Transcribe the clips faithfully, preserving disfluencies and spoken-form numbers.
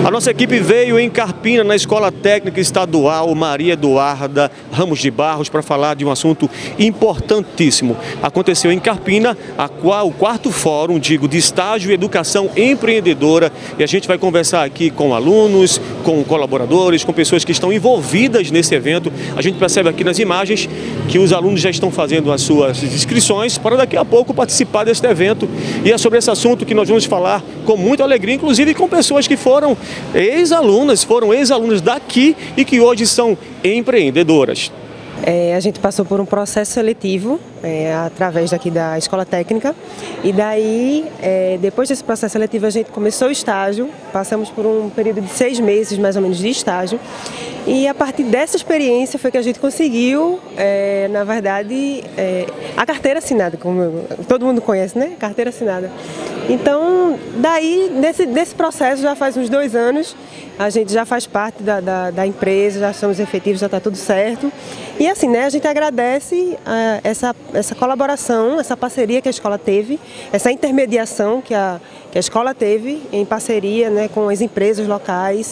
A nossa equipe veio em Carpina, na Escola Técnica Estadual Maria Eduarda Ramos de Barros, para falar de um assunto importantíssimo. Aconteceu em Carpina a qual, o quarto fórum, digo, de estágio e educação empreendedora, e a gente vai conversar aqui com alunos, com colaboradores, com pessoas que estão envolvidas nesse evento. A gente percebe aqui nas imagens que os alunos já estão fazendo as suas inscrições para daqui a pouco participar deste evento, e é sobre esse assunto que nós vamos falar com muita alegria, inclusive com pessoas que foram ex-alunas, foram ex-alunas daqui e que hoje são empreendedoras. É, a gente passou por um processo seletivo é, através daqui da Escola Técnica, e daí, é, depois desse processo seletivo, a gente começou o estágio, passamos por um período de seis meses mais ou menos de estágio, e a partir dessa experiência foi que a gente conseguiu, é, na verdade, é, a carteira assinada, como todo mundo conhece, né? Carteira assinada. Então, daí, desse, desse processo, já faz uns dois anos, a gente já faz parte da, da, da empresa, já estamos efetivos, já está tudo certo. E assim, né, a gente agradece uh, essa, essa colaboração, essa parceria que a escola teve, essa intermediação que a, que a escola teve em parceria, né, com as empresas locais.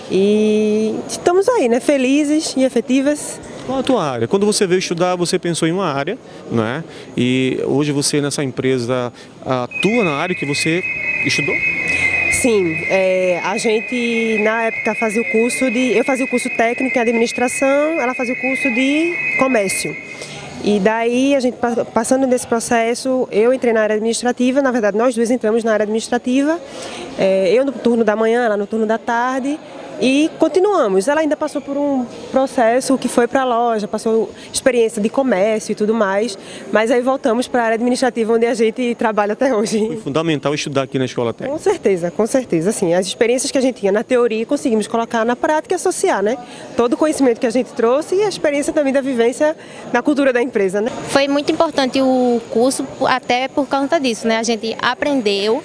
E estamos aí, né, felizes e efetivas. Qual a tua área? Quando você veio estudar, você pensou em uma área, né? E hoje você nessa empresa atua na área que você estudou? Sim, é, a gente na época fazia o curso de... Eu fazia o curso técnico em administração, ela fazia o curso de comércio. E daí, a gente passando nesse processo, eu entrei na área administrativa, na verdade nós dois entramos na área administrativa, é, eu no turno da manhã, ela no turno da tarde. E continuamos. Ela ainda passou por um processo que foi para a loja, passou experiência de comércio e tudo mais, mas aí voltamos para a área administrativa, onde a gente trabalha até hoje. Foi fundamental estudar aqui na Escola Técnica. Com certeza, com certeza. Assim, as experiências que a gente tinha na teoria, conseguimos colocar na prática e associar, né? Todo o conhecimento que a gente trouxe e a experiência também da vivência na cultura da empresa, né? Foi muito importante o curso, até por conta disso, né? A gente aprendeu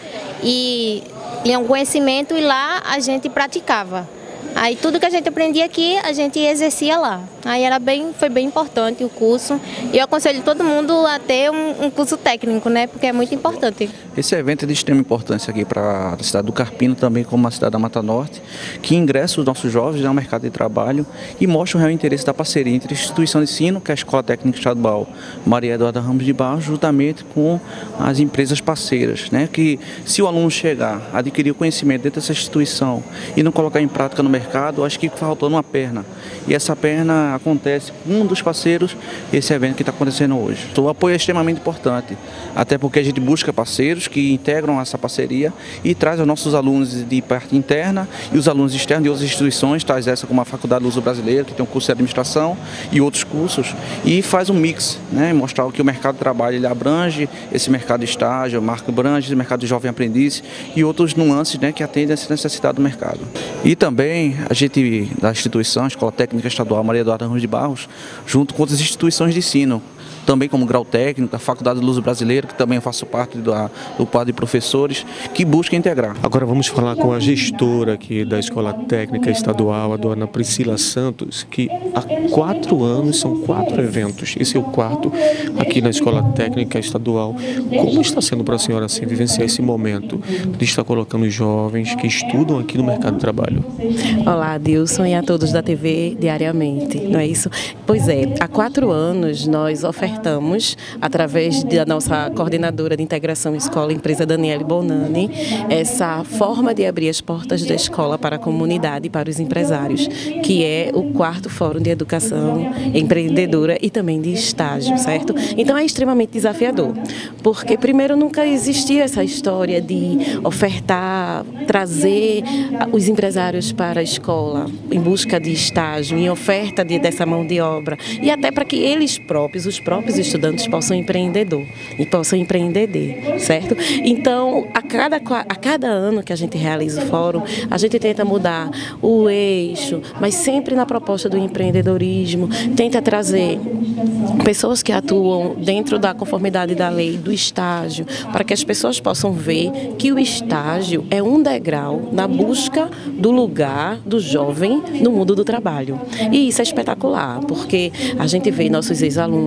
e tinha um conhecimento e lá a gente praticava. Aí tudo que a gente aprendia aqui, a gente exercia lá. Aí era bem, foi bem importante o curso. E eu aconselho todo mundo a ter um, um curso técnico, né? Porque é muito importante. Esse evento é de extrema importância aqui para a cidade do Carpina, também como a cidade da Mata Norte, que ingressa os nossos jovens no mercado de trabalho e mostra o real interesse da parceria entre a instituição de ensino, que é a Escola Técnica Estadual Maria Eduarda Ramos de Barros, juntamente com as empresas parceiras, né? Que se o aluno chegar, adquirir o conhecimento dentro dessa instituição e não colocar em prática no mercado, acho que faltando uma perna. E essa perna acontece com um dos parceiros, esse evento que está acontecendo hoje. O apoio é extremamente importante, até porque a gente busca parceiros que integram essa parceria e traz os nossos alunos de parte interna e os alunos externos de outras instituições, tais essa como a Faculdade Luso Brasileira, que tem um curso de administração e outros cursos, e faz um mix, né, mostrar que o mercado de trabalho ele abrange esse mercado de estágio, marca abrange o mercado de jovem aprendiz e outros nuances, né, que atendem a essa necessidade do mercado. E também a gente, da instituição, a Escola Técnica Estadual Maria Eduarda Ramos de Barros, junto com outras instituições de ensino, também como Grau Técnico, a Faculdade Luso Brasileira, que também eu faço parte do, do quadro de professores, que busca integrar. Agora vamos falar com a gestora aqui da Escola Técnica Estadual, a dona Priscila Santos, que há quatro anos, são quatro eventos, esse é o quarto aqui na Escola Técnica Estadual. Como está sendo para a senhora assim, vivenciar esse momento de estar colocando jovens que estudam aqui no mercado de trabalho? Olá, Dilson, e a todos da T V diariamente, não é isso? Pois é, há quatro anos nós ofertamos Ofertamos, através da nossa coordenadora de integração escola-empresa, Daniele Bonani, essa forma de abrir as portas da escola para a comunidade e para os empresários, que é o quarto Fórum de Educação Empreendedora e também de estágio, certo? Então é extremamente desafiador, porque primeiro nunca existia essa história de ofertar, trazer os empresários para a escola em busca de estágio, em oferta de, dessa mão de obra, e até para que eles próprios, os próprios próprios estudantes possam empreendedor e possam empreender, certo? Então, a cada, a cada ano que a gente realiza o fórum, a gente tenta mudar o eixo, mas sempre na proposta do empreendedorismo, tenta trazer pessoas que atuam dentro da conformidade da lei do estágio, para que as pessoas possam ver que o estágio é um degrau na busca do lugar do jovem no mundo do trabalho. E isso é espetacular, porque a gente vê nossos ex-alunos,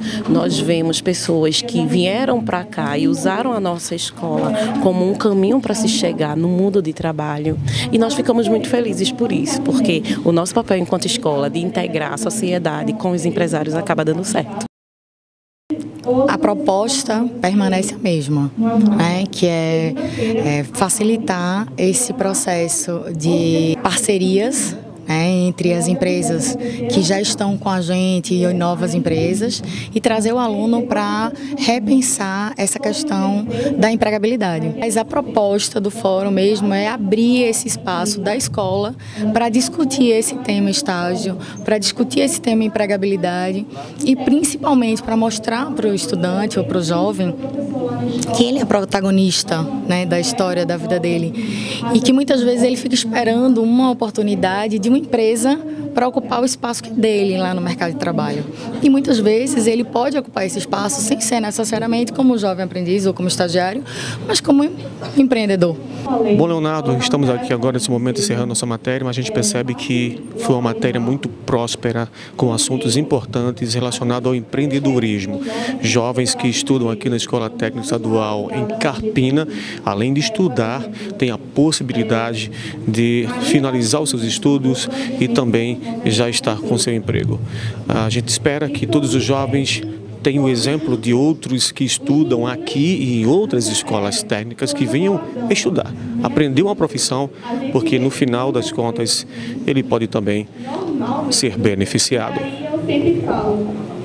nós vemos pessoas que vieram para cá e usaram a nossa escola como um caminho para se chegar no mundo de trabalho. E nós ficamos muito felizes por isso, porque o nosso papel enquanto escola de integrar a sociedade com os empresários acaba dando certo. A proposta permanece a mesma, né, que é, é facilitar esse processo de parcerias, né, entre as empresas que já estão com a gente e novas empresas, e trazer o aluno para repensar essa questão da empregabilidade. Mas a proposta do fórum mesmo é abrir esse espaço da escola para discutir esse tema estágio, para discutir esse tema empregabilidade e principalmente para mostrar para o estudante ou para o jovem que ele é protagonista, né, da história da vida dele e que muitas vezes ele fica esperando uma oportunidade de uma empresa para ocupar o espaço que é dele lá no mercado de trabalho. E muitas vezes ele pode ocupar esse espaço sem ser necessariamente como jovem aprendiz ou como estagiário, mas como empreendedor. Bom, Leonardo, estamos aqui agora nesse momento encerrando nossa matéria, mas a gente percebe que foi uma matéria muito próspera, com assuntos importantes relacionados ao empreendedorismo. Jovens que estudam aqui na Escola Técnica Estadual em Carpina, além de estudar, têm a possibilidade de finalizar os seus estudos e também já estar com seu emprego. A gente espera que todos os jovens tem o exemplo de outros que estudam aqui e em outras escolas técnicas que venham estudar, aprender uma profissão, porque no final das contas ele pode também ser beneficiado.